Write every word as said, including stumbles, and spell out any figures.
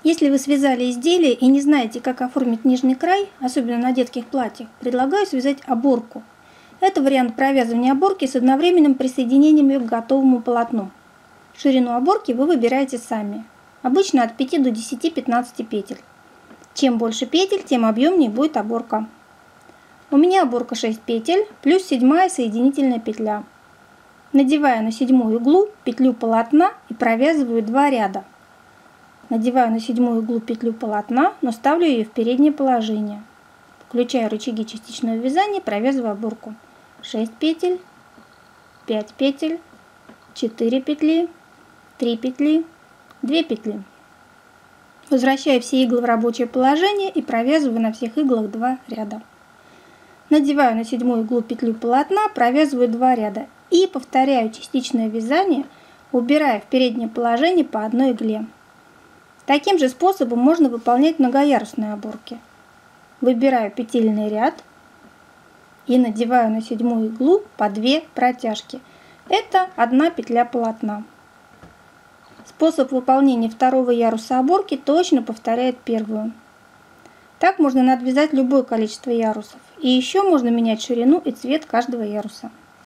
Если вы связали изделие и не знаете, как оформить нижний край, особенно на детских платьях, предлагаю связать оборку. Это вариант провязывания оборки с одновременным присоединением ее к готовому полотну. Ширину оборки вы выбираете сами, обычно от пяти до десяти-пятнадцати петель. Чем больше петель, тем объемнее будет оборка. У меня оборка шесть петель плюс седьмая соединительная петля. Надеваю на седьмую иглу петлю полотна и провязываю два ряда. Надеваю на седьмую иглу петлю полотна, но ставлю ее в переднее положение. Включаю рычаги частичного вязания, провязываю оборку. шесть петель, пять петель, четыре петли, три петли, две петли. Возвращаю все иглы в рабочее положение и провязываю на всех иглах два ряда. Надеваю на седьмую иглу петлю полотна, провязываю два ряда и повторяю частичное вязание, убирая в переднее положение по одной игле. Таким же способом можно выполнять многоярусные оборки. Выбираю петельный ряд и надеваю на седьмую иглу по две протяжки. Это одна петля полотна. Способ выполнения второго яруса оборки точно повторяет первую. Так можно надвязать любое количество ярусов. И еще можно менять ширину и цвет каждого яруса.